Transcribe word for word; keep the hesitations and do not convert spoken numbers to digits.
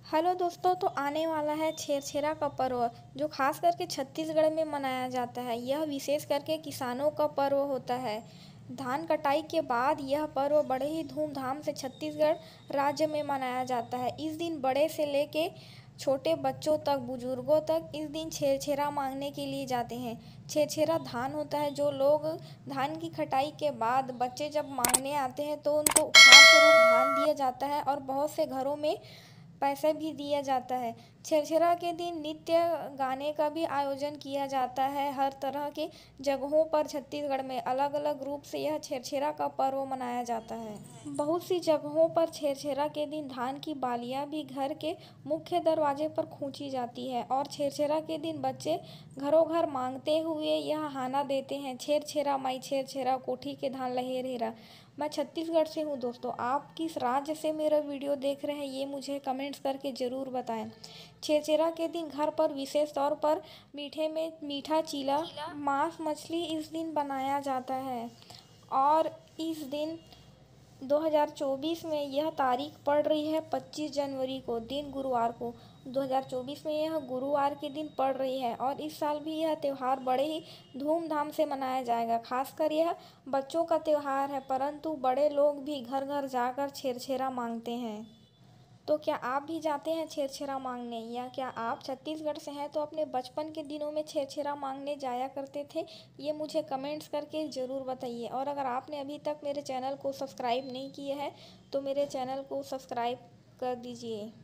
Hello दोस्तों, तो आने वाला है छेरछेरा का पर्व जो खास करके छत्तीसगढ़ में मनाया जाता है। यह विशेष करके किसानों का पर्व होता है। धान कटाई के बाद यह पर्व बड़े ही धूमधाम से छत्तीसगढ़ राज्य में मनाया जाता है। इस दिन बड़े से लेके छोटे बच्चों तक, बुजुर्गों तक इस दिन छेरछेरा मांगने के लिए जाते हैं। छेरछेरा धान होता है जो लोग धान की कटाई के बाद बच्चे जब मांगने आते हैं तो उनको उपहार स्वरूप धान दिया जाता है और बहुत से घरों में पैसे भी दिया जाता है। छेरछेरा के दिन नृत्य गाने का भी आयोजन किया जाता है। हर तरह के जगहों पर छत्तीसगढ़ में अलग अलग रूप से यह छेरछेरा का पर्व मनाया जाता है। बहुत सी जगहों पर छेरछेरा के दिन धान की बालियां भी घर के मुख्य दरवाजे पर खूंची जाती है और छेरछेरा के दिन बच्चे घरों घर मांगते हुए यह हाना देते हैं, छेरछेरा माई छेरछेरा कोठी के धान लहेर हेरा। मैं छत्तीसगढ़ से हूँ दोस्तों। आप किस राज्य से मेरा वीडियो देख रहे हैं ये मुझे कमेंट्स करके ज़रूर बताएं। छेरछेरा के दिन घर पर विशेष तौर पर मीठे में मीठा चीला, मांस मछली इस दिन बनाया जाता है। और इस दिन दो हज़ार चौबीस में यह तारीख पड़ रही है पच्चीस जनवरी को, दिन गुरुवार को। दो हज़ार चौबीस में यह गुरुवार के दिन पड़ रही है और इस साल भी यह त्यौहार बड़े ही धूमधाम से मनाया जाएगा। खासकर यह बच्चों का त्यौहार है, परंतु बड़े लोग भी घर घर जाकर छेरछेरा मांगते हैं। तो क्या आप भी जाते हैं छेरछेरा मांगने, या क्या आप छत्तीसगढ़ से हैं तो अपने बचपन के दिनों में छेरछेरा मांगने जाया करते थे? ये मुझे कमेंट्स करके ज़रूर बताइए। और अगर आपने अभी तक मेरे चैनल को सब्सक्राइब नहीं किया है तो मेरे चैनल को सब्सक्राइब कर दीजिए।